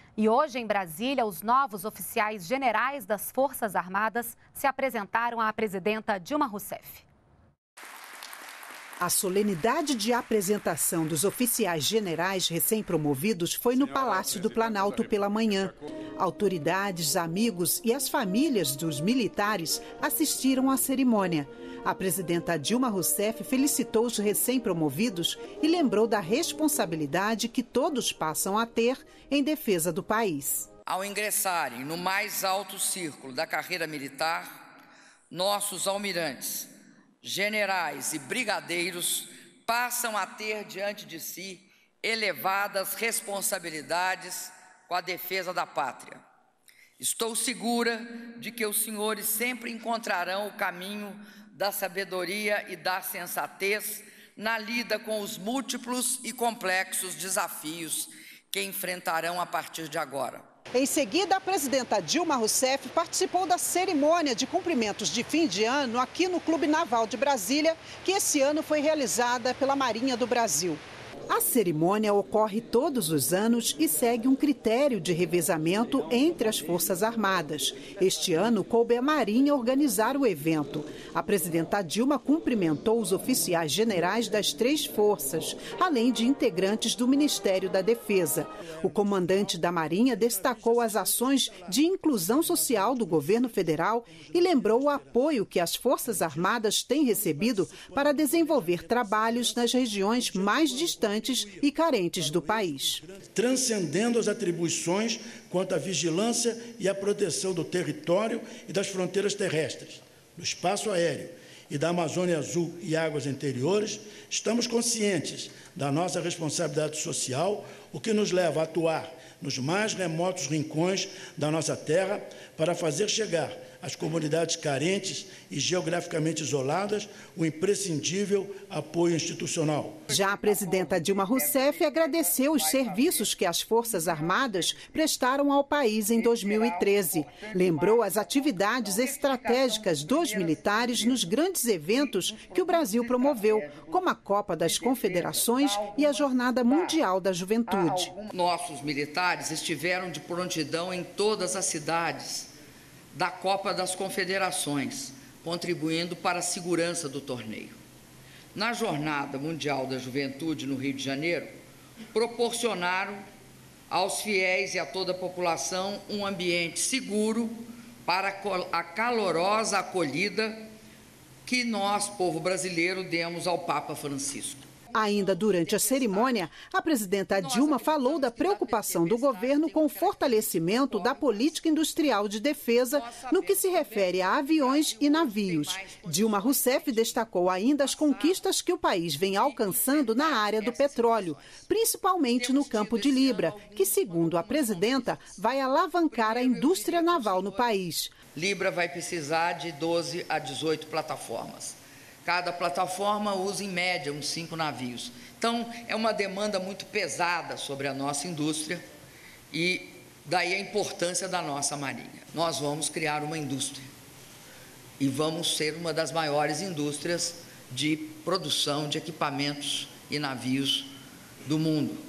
E hoje, em Brasília, os novos oficiais generais das Forças Armadas se apresentaram à presidenta Dilma Rousseff. A solenidade de apresentação dos oficiais generais recém-promovidos foi no Palácio do Planalto pela manhã. Autoridades, amigos e as famílias dos militares assistiram à cerimônia. A presidenta Dilma Rousseff felicitou os recém-promovidos e lembrou da responsabilidade que todos passam a ter em defesa do país. Ao ingressarem no mais alto círculo da carreira militar, nossos almirantes, generais e brigadeiros passam a ter diante de si elevadas responsabilidades com a defesa da pátria. Estou segura de que os senhores sempre encontrarão o caminho da sabedoria e da sensatez na lida com os múltiplos e complexos desafios que enfrentarão a partir de agora. Em seguida, a presidenta Dilma Rousseff participou da cerimônia de cumprimentos de fim de ano aqui no Clube Naval de Brasília, que esse ano foi realizada pela Marinha do Brasil. A cerimônia ocorre todos os anos e segue um critério de revezamento entre as Forças Armadas. Este ano, coube à Marinha organizar o evento. A presidenta Dilma cumprimentou os oficiais generais das 3 forças, além de integrantes do Ministério da Defesa. O comandante da Marinha destacou as ações de inclusão social do governo federal e lembrou o apoio que as Forças Armadas têm recebido para desenvolver trabalhos nas regiões mais distantes e carentes do país. Transcendendo as atribuições quanto à vigilância e à proteção do território e das fronteiras terrestres, do espaço aéreo e da Amazônia Azul e águas interiores, estamos conscientes da nossa responsabilidade social, o que nos leva a atuar nos mais remotos rincões da nossa terra para fazer chegar às comunidades carentes e geograficamente isoladas o imprescindível apoio institucional. Já a presidenta Dilma Rousseff agradeceu os serviços que as Forças Armadas prestaram ao país em 2013. Lembrou as atividades estratégicas dos militares nos grandes eventos que o Brasil promoveu, como a Copa das Confederações e a Jornada Mundial da Juventude. Nossos militares estiveram de prontidão em todas as cidades da Copa das Confederações, contribuindo para a segurança do torneio. Na Jornada Mundial da Juventude, no Rio de Janeiro, proporcionaram aos fiéis e a toda a população um ambiente seguro para a calorosa acolhida que nós, povo brasileiro, demos ao Papa Francisco. Ainda durante a cerimônia, a presidenta Dilma falou da preocupação do governo com o fortalecimento da política industrial de defesa no que se refere a aviões e navios. Dilma Rousseff destacou ainda as conquistas que o país vem alcançando na área do petróleo, principalmente no Campo de Libra, que, segundo a presidenta, vai alavancar a indústria naval no país. Libra vai precisar de 12 a 18 plataformas. Cada plataforma usa, em média, uns 5 navios. Então, é uma demanda muito pesada sobre a nossa indústria e daí a importância da nossa Marinha. Nós vamos criar uma indústria e vamos ser uma das maiores indústrias de produção de equipamentos e navios do mundo.